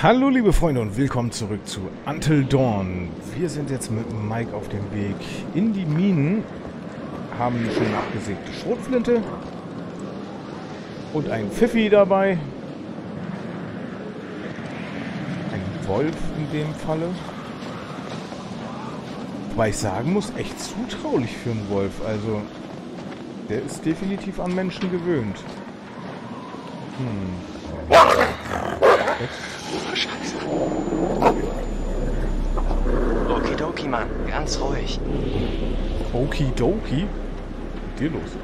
Hallo liebe Freunde und willkommen zurück zu Until Dawn. Wir sind jetzt mit Mike auf dem Weg in die Minen, haben eine schön abgesägte Schrotflinte und ein Pfiffi dabei. Ein Wolf in dem Falle. Wobei ich sagen muss, echt zutraulich für einen Wolf. Also, der ist definitiv an Menschen gewöhnt. Scheiße. Okidoki, Mann. Ganz ruhig. Okidoki? Was ist dir los?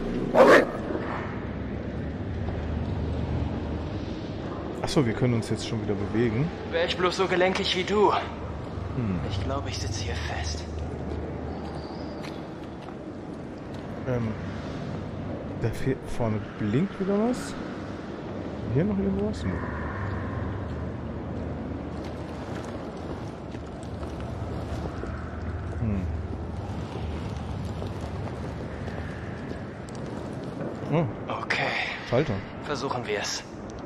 Achso, wir können uns jetzt schon wieder bewegen. Wär ich bloß so gelenkig wie du. Ich glaube, ich sitze hier fest. Da vorne blinkt wieder was. Hier noch irgendwas? Nee. Oh, Okay. Schalter. Versuchen wir es.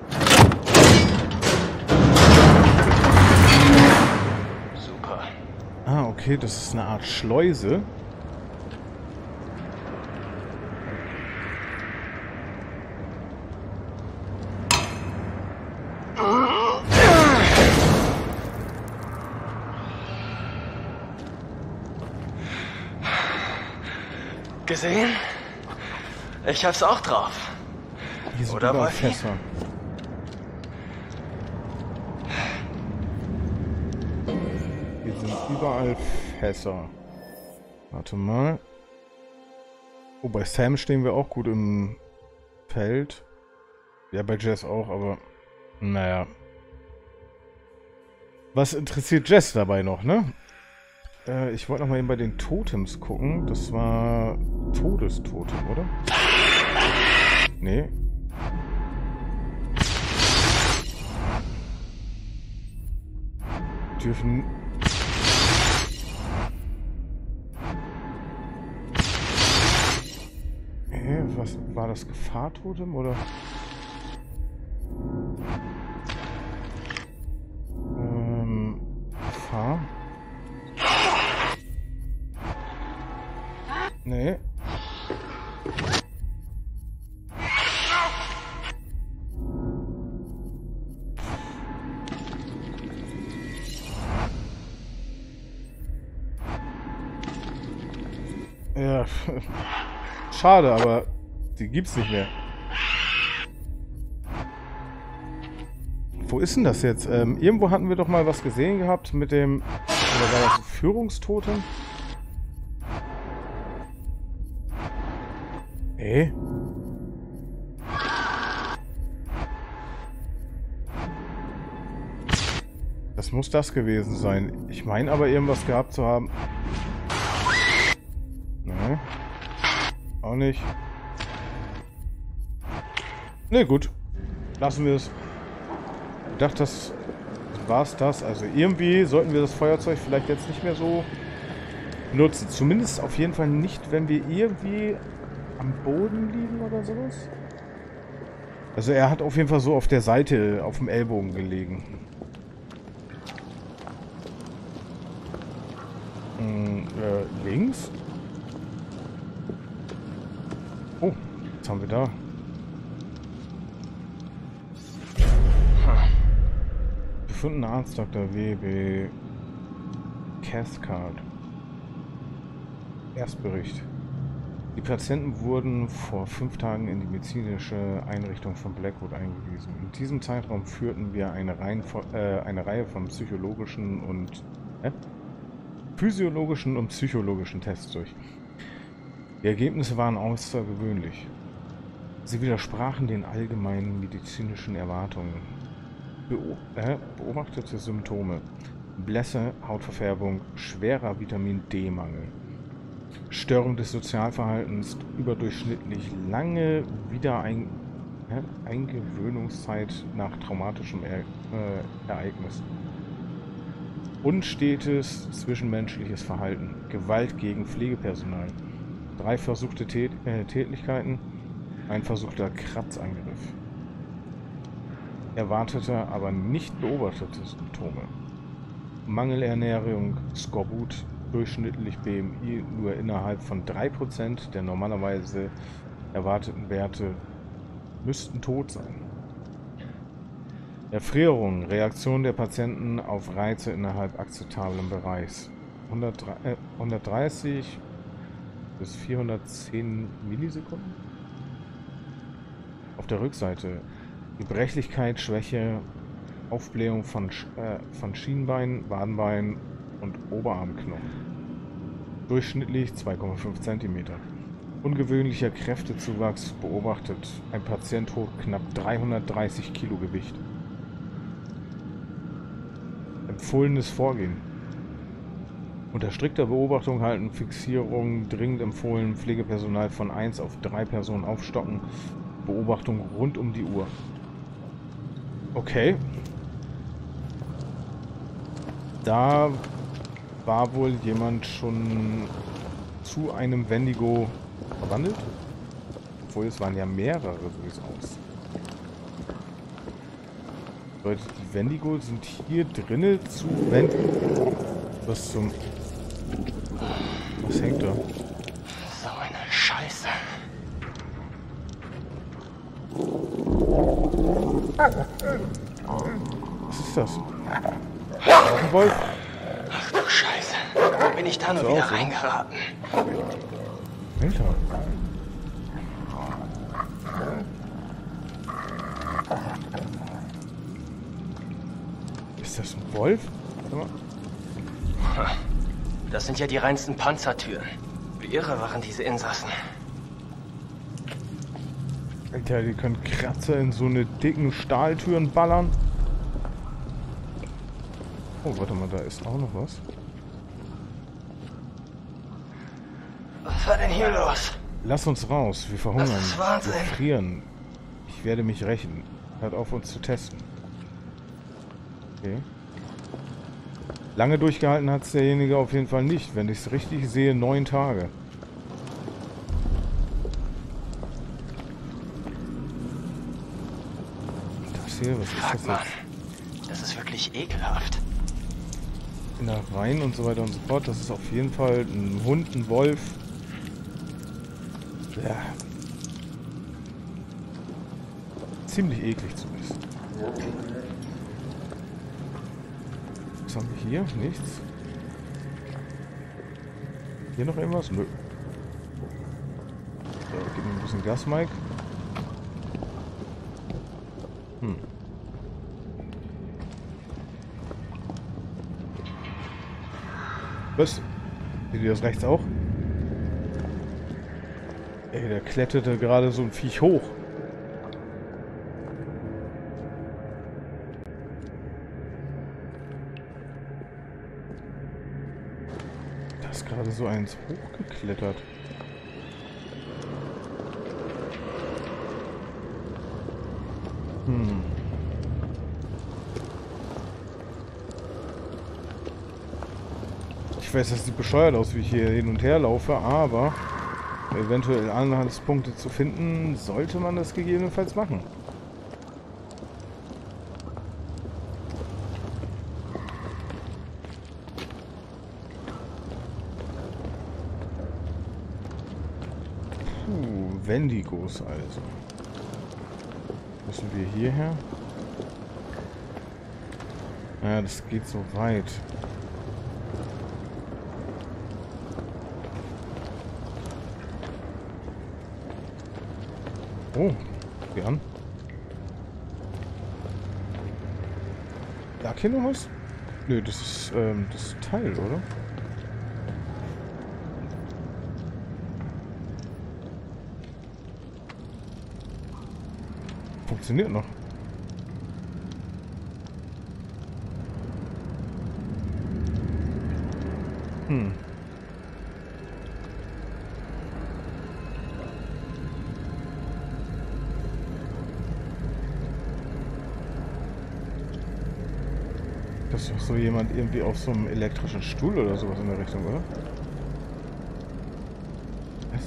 Super. Ah, okay, das ist eine Art Schleuse. Gesehen? Ich hab's auch drauf. Hier sind Oder, überall Wolfi? Fässer. Hier sind überall Fässer. Warte mal. Oh, bei Sam stehen wir auch gut im Feld. Ja, bei Jess auch, aber naja. Was interessiert Jess dabei noch, ne? Ich wollte noch mal eben bei den Totems gucken. Das war Todestotem, oder? Nee. Dürfen... was war das? Gefahrtotem, oder? Gefahr? Nee. Ja, schade, aber die gibt's nicht mehr. Wo ist denn das jetzt? Irgendwo hatten wir doch mal was gesehen gehabt mit dem... Oder war das Führungstotem? Das muss das gewesen sein. Ich meine aber irgendwas gehabt zu haben. Nee. Auch nicht. Ne, gut. Lassen wir es. Ich dachte, das war's das. Also irgendwie sollten wir das Feuerzeug vielleicht jetzt nicht mehr so nutzen. Zumindest auf jeden Fall nicht, wenn wir irgendwie am Boden liegen oder sowas. Also er hat auf jeden Fall so auf der Seite, auf dem Ellbogen gelegen. Links? Oh, was haben wir da? Befundener Arzt Dr. W.B. Cathcart. Erstbericht. Die Patienten wurden vor 5 Tagen in die medizinische Einrichtung von Blackwood eingewiesen. In diesem Zeitraum führten wir eine Reihe von physiologischen und psychologischen Tests durch. Die Ergebnisse waren außergewöhnlich. Sie widersprachen den allgemeinen medizinischen Erwartungen. Beobachtete Symptome: Blässe, Hautverfärbung, schwerer Vitamin-D-Mangel. Störung des Sozialverhaltens, überdurchschnittlich lange Eingewöhnungszeit nach traumatischem Ereignis. Unstetes zwischenmenschliches Verhalten, Gewalt gegen Pflegepersonal, 3 versuchte Tätlichkeiten, ein versuchter Kratzangriff. erwartete, aber nicht beobachtete Symptome. Mangelernährung, Skorbut, durchschnittlich BMI nur innerhalb von 3% der normalerweise erwarteten Werte müssten tot sein. Erfrierung, Reaktion der Patienten auf Reize innerhalb akzeptablen Bereichs. 130 bis 410 Millisekunden. Auf der Rückseite Gebrechlichkeit, Schwäche, Aufblähung von Schienbein, Wadenbein und Oberarmknochen. Durchschnittlich 2,5 cm. Ungewöhnlicher Kräftezuwachs beobachtet. Ein Patient hoch knapp 330 Kilo Gewicht. Empfohlenes Vorgehen. Unter strikter Beobachtung halten, Fixierung dringend empfohlen, Pflegepersonal von 1 auf 3 Personen aufstocken, Beobachtung rund um die Uhr. Okay. Da war wohl jemand schon zu einem Wendigo verwandelt. Obwohl, es waren ja mehrere, so wie es aussieht. Leute, die Wendigo sind hier drinnen zu Wendigo. Was zum... Was hängt da? So eine Scheiße. Was ist das? Ein Wolf? Ach du Scheiße. Wo bin ich da nur wieder reingeraten? Alter. Ist das ein Wolf? Warte mal. Das sind ja die reinsten Panzertüren. Wie irre waren diese Insassen. Alter, die können Kratzer in so eine dicken Stahltüren ballern. Oh, warte mal, da ist auch noch was. Was war denn hier los? Lass uns raus, wir verhungern. Das ist Wahnsinn. Wir frieren. Ich werde mich rächen. Hört auf, uns zu testen. Okay. Lange durchgehalten hat es derjenige auf jeden Fall nicht. Wenn ich es richtig sehe, 9 Tage. Das hier, was ist Fuck, das Mann. jetzt? Das ist wirklich ekelhaft. Innereien und so weiter und so fort. Das ist auf jeden Fall ein Hund, ein Wolf. Ja. Ziemlich eklig zu wissen. Was haben wir hier? Nichts. Hier noch irgendwas? Nö. So, gib mir ein bisschen Gas, Mike. Was? Seht ihr das rechts auch? Ey, der kletterte gerade so ein Viech hoch. Da ist gerade so eins hochgeklettert. Ich weiß, das sieht bescheuert aus, wie ich hier hin und her laufe, aber eventuell Anhaltspunkte zu finden, sollte man das gegebenenfalls machen. Wendigos also. Müssen wir hierher? Ja, das geht so weit. Oh, geh an. Lag hier noch was? Nö, das ist das Teil, oder? Funktioniert noch. Das ist doch so jemand irgendwie auf so einem elektrischen Stuhl oder sowas in der Richtung, oder? Was?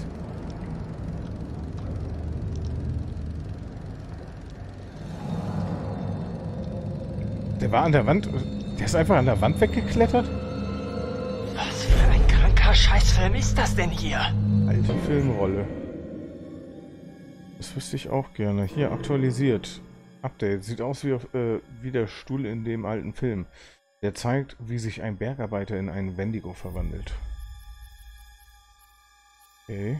Der war an der Wand. Der ist einfach an der Wand weggeklettert? Was für ein kranker Scheißfilm ist das denn hier? Alte Filmrolle. Das wüsste ich auch gerne. Hier, aktualisiert. Update. Sieht aus wie der Stuhl in dem alten Film. Der zeigt, wie sich ein Bergarbeiter in einen Wendigo verwandelt. Okay.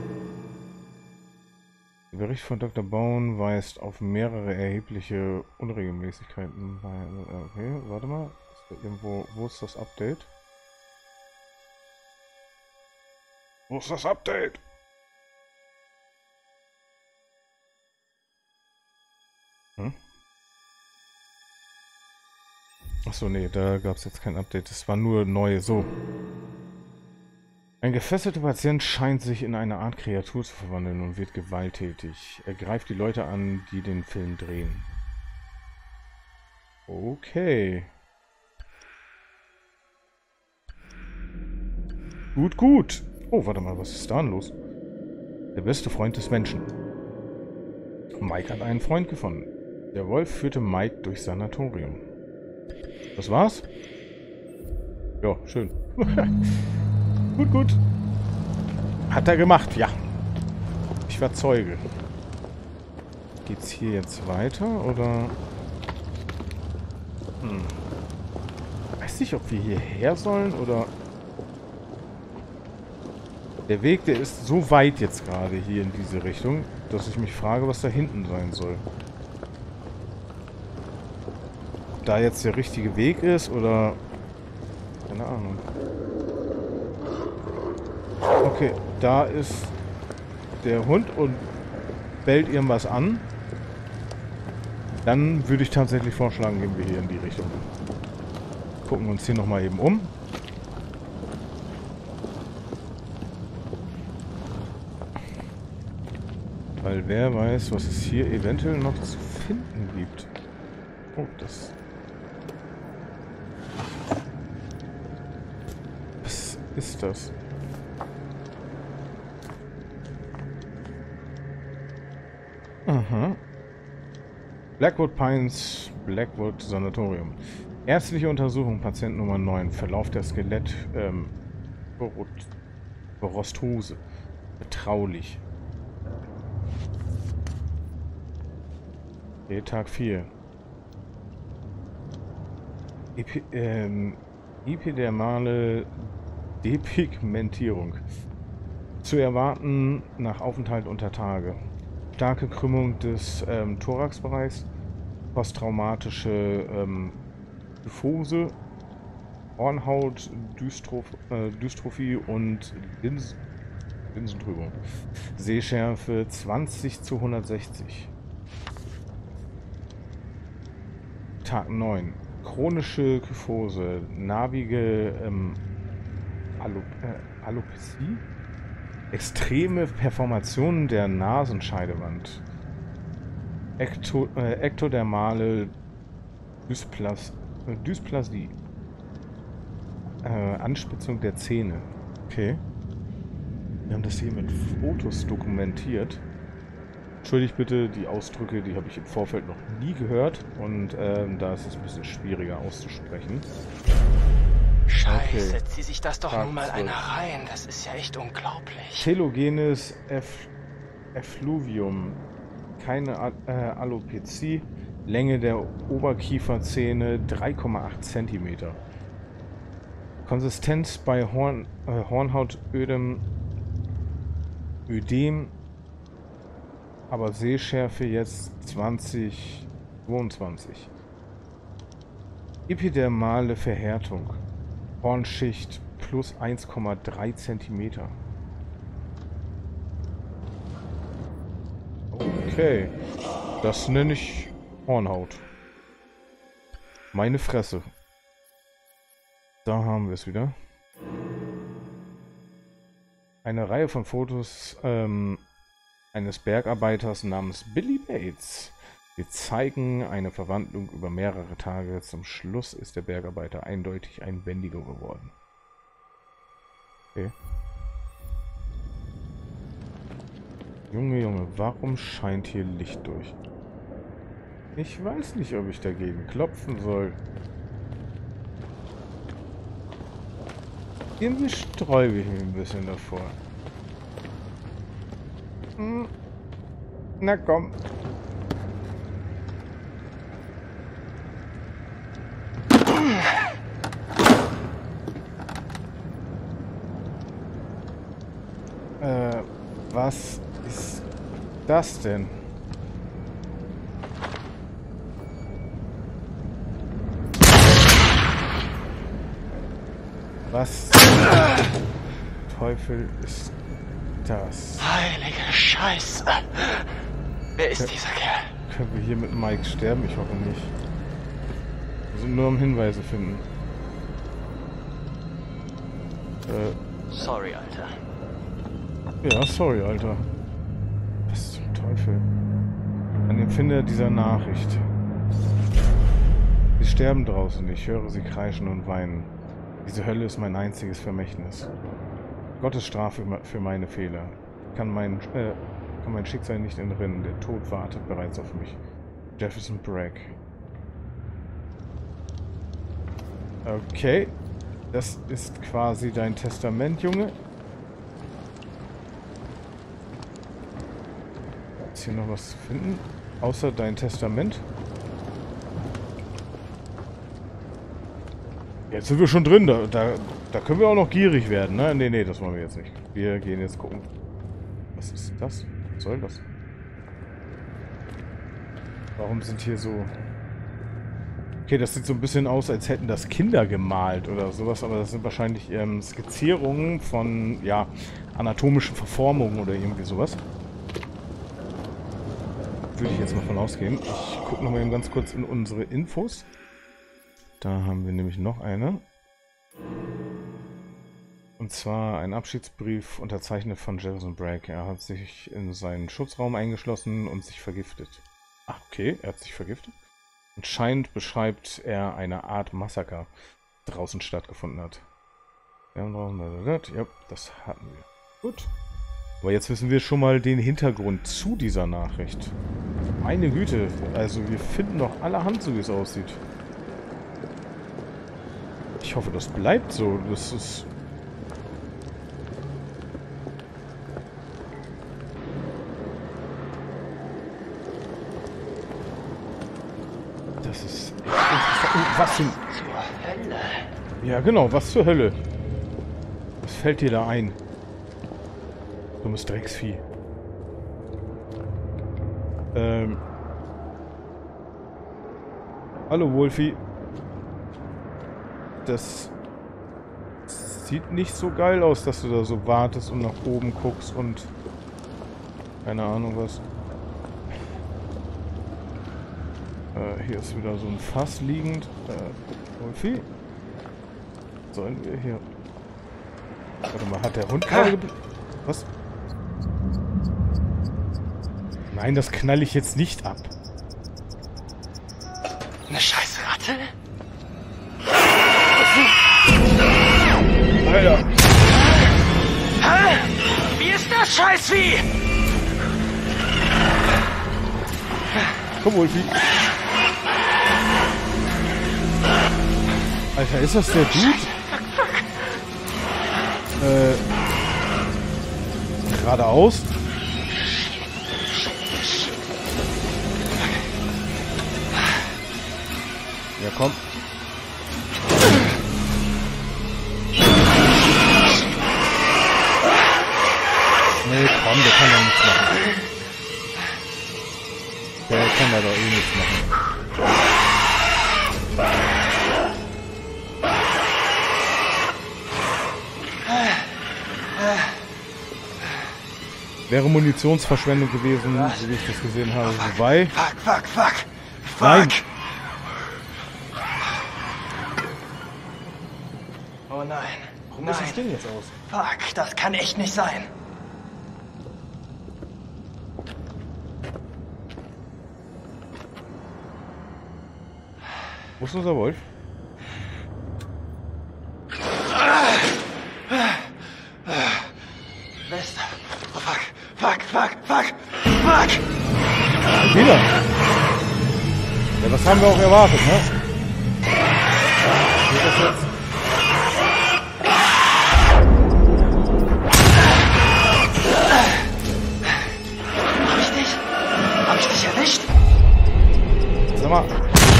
Der Bericht von Dr. Bone weist auf mehrere erhebliche Unregelmäßigkeiten. Okay, warte mal. Ist da irgendwo, wo ist das Update? Wo ist das Update? Achso, nee, da gab es jetzt kein Update. Das war nur neu. So. Ein gefesselter Patient scheint sich in eine Art Kreatur zu verwandeln und wird gewalttätig. Er greift die Leute an, die den Film drehen. Okay. Gut, gut. Oh, warte mal, was ist da denn los? Der beste Freund des Menschen. Mike hat einen Freund gefunden. Der Wolf führte Mike durchs Sanatorium. Das war's? Ja, schön. Gut, gut. Hat er gemacht, ja. Ich war Zeuge. Geht's hier jetzt weiter, oder? Weiß nicht, ob wir hierher sollen, oder... Der Weg, der ist so weit jetzt gerade hier in diese Richtung, dass ich mich frage, was da hinten sein soll. Ob da jetzt der richtige Weg ist, oder... Keine Ahnung. Okay, da ist der Hund und bellt irgendwas an. Dann würde ich tatsächlich vorschlagen, gehen wir hier in die Richtung. Gucken uns hier nochmal eben um. Weil wer weiß, was es hier eventuell noch zu finden gibt. Oh, das... Was ist das? Aha. Blackwood Pines, Blackwood Sanatorium. Ärztliche Untersuchung, Patient Nummer 9. Verlauf der Skelett-Borostose. Betraulich. Okay, Tag 4. Epidermale Depigmentierung. Zu erwarten nach Aufenthalt unter Tage. Starke Krümmung des Thoraxbereichs, posttraumatische Kyphose, Hornhaut, Dystrophie und Linsentrübung. Sehschärfe 20:160. Tag 9. Chronische Kyphose, narbige Alopecie, extreme Performationen der Nasenscheidewand, ektodermale Dysplasie, Anspitzung der Zähne. Okay. Wir haben das hier mit Fotos dokumentiert. Entschuldigt bitte die Ausdrücke, die habe ich im Vorfeld noch nie gehört und da ist es ein bisschen schwieriger auszusprechen. Scheiße, zieh sich das doch nun mal einer rein. Das ist ja echt unglaublich. Telogenes Effluvium. Keine Alopecie. Länge der Oberkieferzähne 3,8 cm. Konsistenz bei Hornhautödem, Ödem, aber Sehschärfe jetzt 2022. Epidermale Verhärtung. Hornschicht plus 1,3 cm. Okay. Das nenne ich Hornhaut. Meine Fresse. Da haben wir es wieder. Eine Reihe von Fotos eines Bergarbeiters namens Billy Bates. Wir zeigen eine Verwandlung über mehrere Tage. Zum Schluss ist der Bergarbeiter eindeutig ein Wendigo geworden. Okay. Junge, Junge, warum scheint hier Licht durch? Ich weiß nicht, ob ich dagegen klopfen soll. Irgendwie sträube ich mich ein bisschen davor. Na komm. Was ist das denn? Was Teufel ist das? Heilige Scheiße. Wer ist dieser Kerl? Können wir hier mit Mike sterben? Ich hoffe nicht. Wir sind nur am Hinweise finden. Sorry, Alter. Ja, sorry, Alter. Was zum Teufel? An den Finder dieser Nachricht. Sie sterben draußen. Ich höre sie kreischen und weinen. Diese Hölle ist mein einziges Vermächtnis. Gottes Strafe für meine Fehler. Kann mein Schicksal nicht entrinnen. Der Tod wartet bereits auf mich. Jefferson Bragg. Okay. Das ist quasi dein Testament, Junge. Ist hier noch was zu finden? Außer dein Testament? Jetzt sind wir schon drin. Da können wir auch noch gierig werden, ne? Nee, das wollen wir jetzt nicht. Wir gehen jetzt gucken. Was ist das? Was soll das? Warum sind hier so... Okay, das sieht so ein bisschen aus, als hätten das Kinder gemalt oder sowas, aber das sind wahrscheinlich Skizzierungen von, ja, anatomischen Verformungen oder irgendwie sowas. Würde ich jetzt mal von ausgehen. Ich gucke nochmal eben ganz kurz in unsere Infos. Da haben wir nämlich noch eine. Und zwar ein Abschiedsbrief unterzeichnet von Jefferson Bragg. Er hat sich in seinen Schutzraum eingeschlossen und sich vergiftet. Ach, okay, er hat sich vergiftet. Anscheinend beschreibt er eine Art Massaker, das draußen stattgefunden hat. Ja, das hatten wir. Gut. Aber jetzt wissen wir schon mal den Hintergrund zu dieser Nachricht. Meine Güte, also wir finden noch allerhand, so wie es aussieht. Ich hoffe, das bleibt so. Das ist... Das ist echt interessant. Was denn? Zur Hölle. Ja, genau, was zur Hölle? Was fällt dir da ein? Dummes Drecksvieh. Hallo, Wolfie. Das sieht nicht so geil aus, dass du da so wartest und nach oben guckst und... Keine Ahnung was. Hier ist wieder so ein Fass liegend. Wolfie? Sollen wir hier... Warte mal, hat der Hund gerade... Was? Nein, das knall ich jetzt nicht ab. Eine scheiß Ratte? Alter! Hä? Wie ist das Scheißvieh? Komm, Wolfie. Alter, ist das der Dude? Geradeaus. Ja, komm. Nee, komm, der kann doch nichts machen. Der kann da doch eh nichts machen. Wäre Munitionsverschwendung gewesen, so wie ich das gesehen habe. Wobei... Fuck. Nein! Oh nein. Warum ist das Ding jetzt aus? Fuck, das kann echt nicht sein. Wo ist unser Wolf? Bester. Oh, fuck. Wieder! Ja, was haben wir auch erwartet, ne? Geht das jetzt? Hab ich dich erwischt? Sag mal.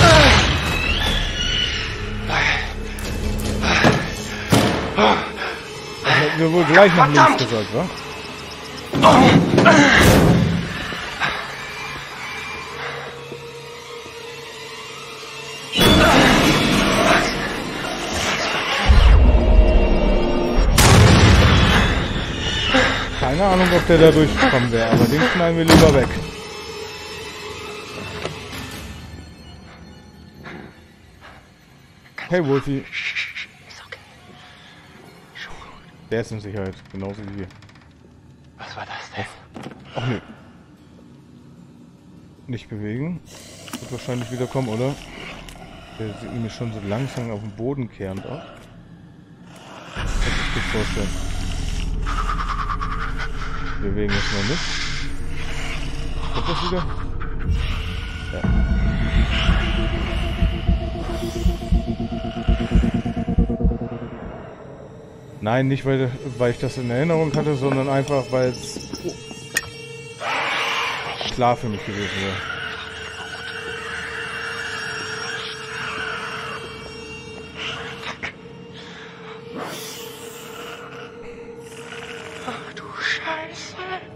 Das hätten wir wohl gleich nach links gesagt, wa? Keine Ahnung, ob der da durchgekommen wäre, aber den knallen wir lieber weg. Hey Wolfie. Ist okay. Der ist in Sicherheit, genauso wie wir. Was war das denn? Ach nee. Nicht bewegen. Wird wahrscheinlich wieder kommen, oder? Der sieht nämlich schon so langsam auf den Boden kehrend aus. Das kann ich mir vorstellen. Wir bewegen jetzt mal nicht. Kommt das wieder? Ja. Nein, nicht weil ich das in Erinnerung hatte, sondern einfach weil es klar für mich gewesen wäre. Ach du Scheiße.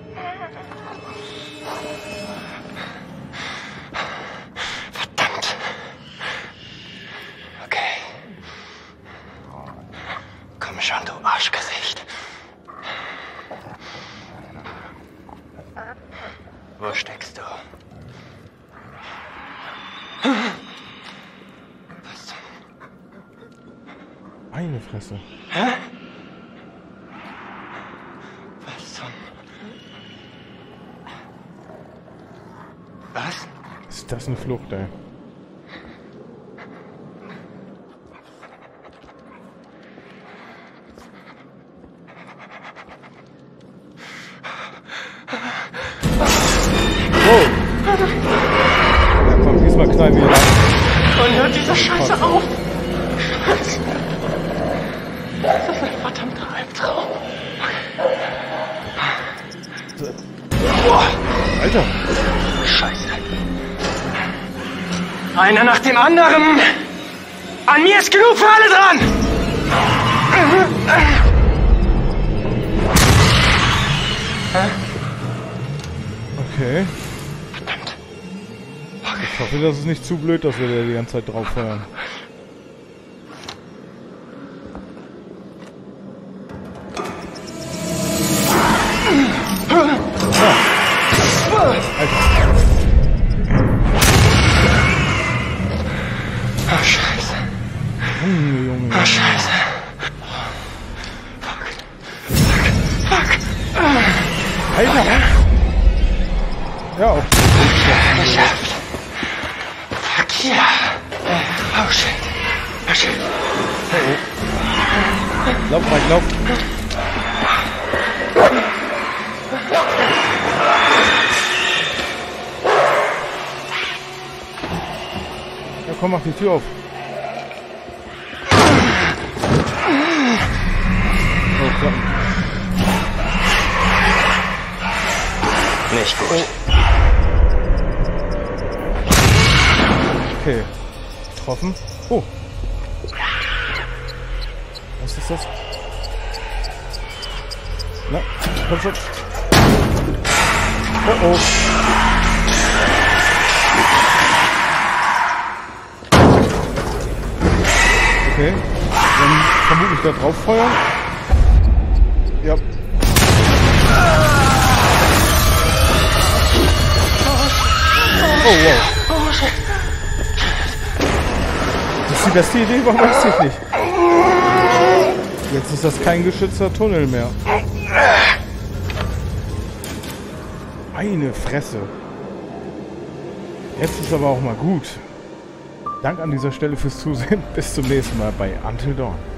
Verdammt. Okay. Komm schon, du Arschgesicht. Wo steckst du? Was zum... Meine Fresse. Hä? Was zum... Was? Ist das eine Flucht, ey? Oh! Ja, komm, diesmal knallen wir ihn ab. Und hört diese Scheiße auf! Scheiße. Das ist ein verdammter Albtraum. Boah. Alter! Scheiße. Einer nach dem anderen! An mir ist genug für alle dran! Okay. Verdammt. Ich hoffe, das ist nicht zu blöd, dass wir da die ganze Zeit drauf feuern. Oh, Scheiße. Junge. Oh, Scheiße. Fuck. Alter! Ja, auch. Geschafft. Fuck yeah. Oh, shit. Oh, shit. Lauf, Mike, lauf. Ja, komm, mach die Tür auf. Oh, Gott. Nicht gut. Okay. Getroffen. Oh. Was ist das? Na, komm schon. Oh oh. Okay. Dann vermutlich da drauf feuern. Ja. Oh wow. Das ist die beste Idee, warum weiß ich nicht. Jetzt ist das kein geschützter Tunnel mehr. Meine Fresse. Jetzt ist aber auch mal gut. Dank an dieser Stelle fürs Zusehen. Bis zum nächsten Mal bei Until Dawn.